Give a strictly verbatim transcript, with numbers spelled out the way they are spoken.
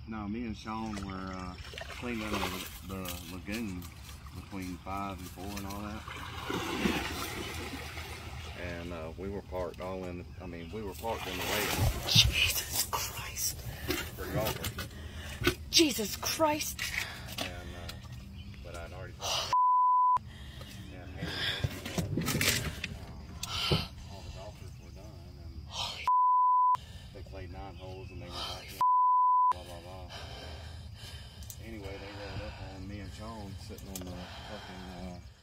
No, me and Sean were uh, cleaning the, the lagoon between five and four and all that. And uh, we were parked all in, I mean, we were parked in the lake. Jesus Christ. For golfers. Jesus Christ. And, uh, but I'd already parked. Yeah, and, um, all the golfers were done. And they played nine holes and they were back in. Blah, blah, blah. Anyway, they rolled up on me and Sean sitting on the fucking, uh,